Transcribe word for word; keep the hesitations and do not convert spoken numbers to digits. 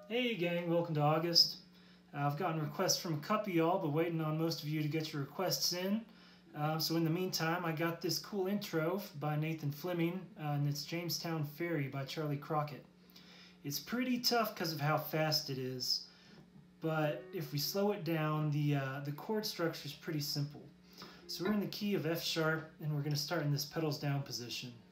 Hey gang, welcome to August. Uh, I've gotten requests from a couple of y'all, but waiting on most of you to get your requests in. Um, so in the meantime, I got this cool intro by Nathan Fleming, uh, and it's Jamestown Ferry by Charley Crockett. It's pretty tough because of how fast it is, but if we slow it down, the, uh, the chord structure is pretty simple. So we're in the key of F sharp, and we're going to start in this pedals down position.